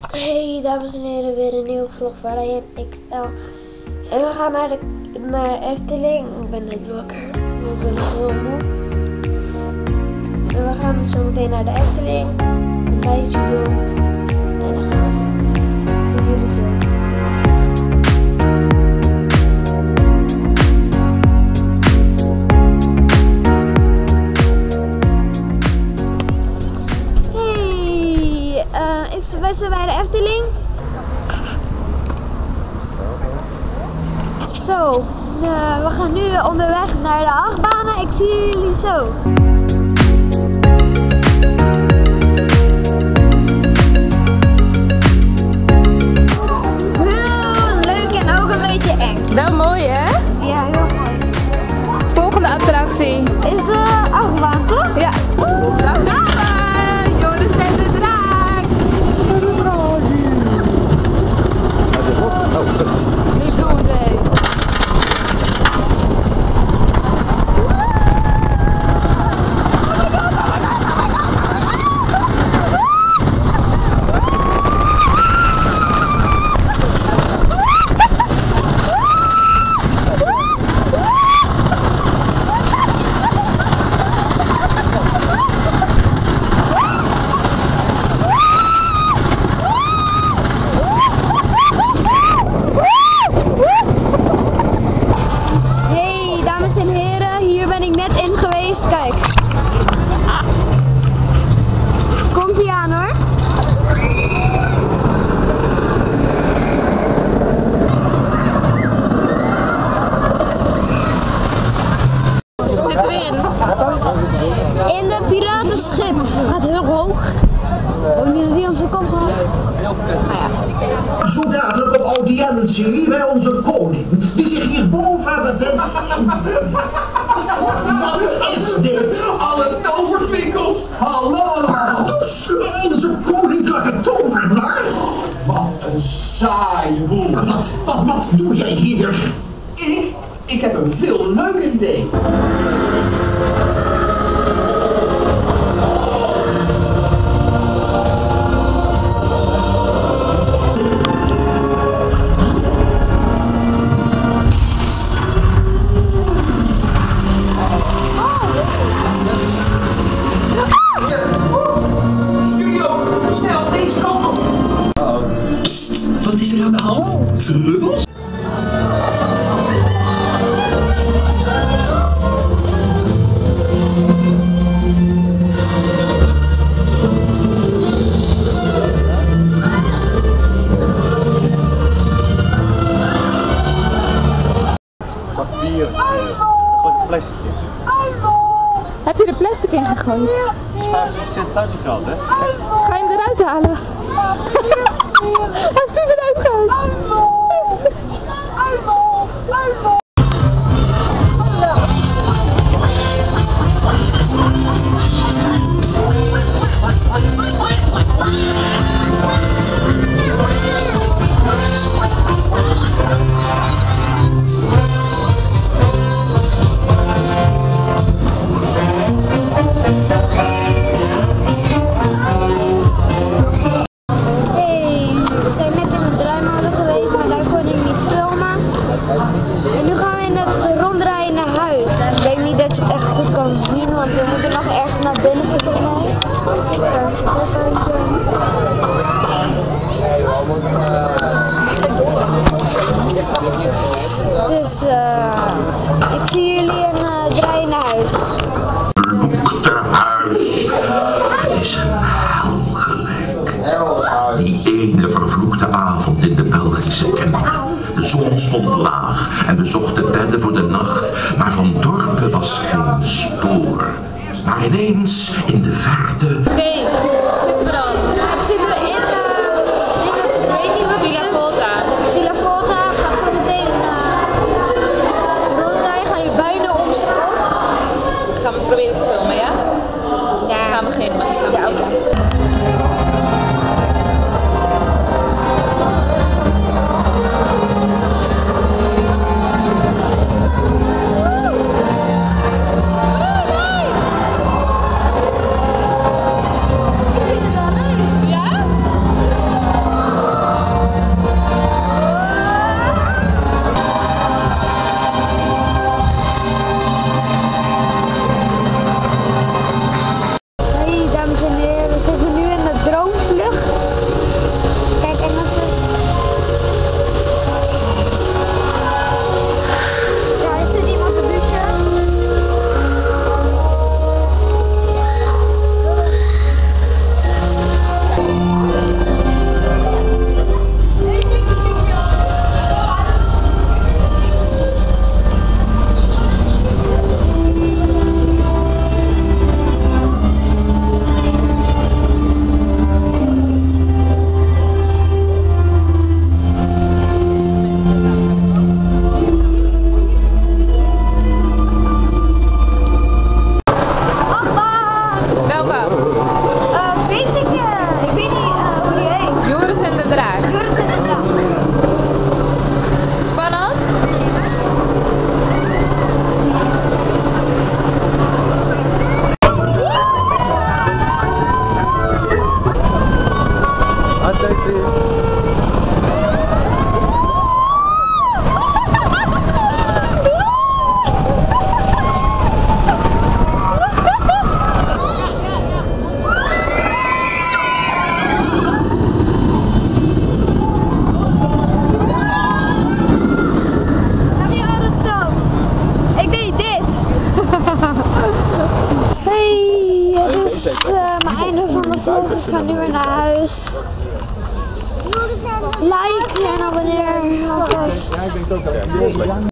Hey dames en heren, weer een nieuwe vlog van Ryan XL. En we gaan naar Efteling. Ik ben net wakker, ik ben heel moe. En we gaan zo meteen naar de Efteling, een rijtje doen. En dan gaan we. Ik zie jullie zo. Wij zijn bij de Efteling. Zo, we gaan nu onderweg naar de achtbanen. Ik zie jullie zo. Heel leuk en ook een beetje eng. Wel mooi hè? Ja, heel mooi. Volgende attractie. Is de achtbaan toch? Ja. Daar gaan we! Joris en de draak! Niet doen, nee. Kijk. Komt ie aan hoor. Zitten we in? In de piratenschip. Gaat heel hoog. Ook niet dat hij op zijn kop gaat. Zo dadelijk op audiëntie bij onze koning, die zich hierboven bevindt. Wat is dit? Alle tovertwinkels, hallo allemaal! Dus onze koninklijke tovenaar? Wat een saaie boel. Wat doe jij hier? Ik heb een veel leuker idee. Wat is er aan de hand? Trubbels? Papier, gewoon plastic in. Heb je er plastic in gegooid? Dat is 15 cent Duitse geld, hè? Ga je hem eruit halen? Hij heeft het eruit gehaald. En nu gaan we in het rondrijden naar huis. Ik denk niet dat je het echt goed kan zien, want we moeten nog ergens naar binnen volgens mij. Dus ik zie jullie en draai naar huis. Vervloekte huis. Het is een hel gelijk. Die ene vervloekte avond in de Belgische Kemper. De zon stond laag en we zochten bedden voor de nacht, maar van dorpen was geen spoor. Maar ineens, in de verte... Oké, zitten we dan? Zitten we in het, weet niet wat Villa Volta. Villa Volta gaat zo meteen rondrijden, ga je bijna om zijn kop. Gaan we proberen te filmen, ja? Ja. Gaan we beginnen. Ja, oké. vlog. Ik ga nu weer naar huis. Like en abonneer alvast.